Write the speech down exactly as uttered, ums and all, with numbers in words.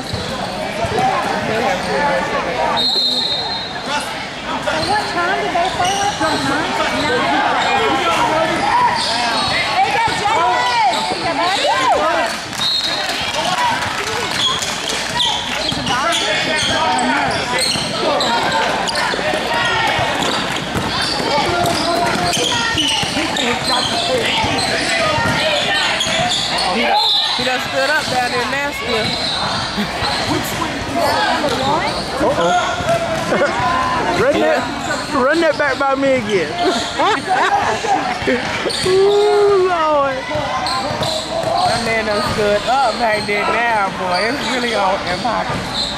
what time did they play with? From nine? There you go, Jaden! There you go, buddy! He done, he done stood up down there now still. Uh-oh. run, that, run that back by me again. Ooh, Lord. That man done stood up back there now, boy. It's really on in pocket.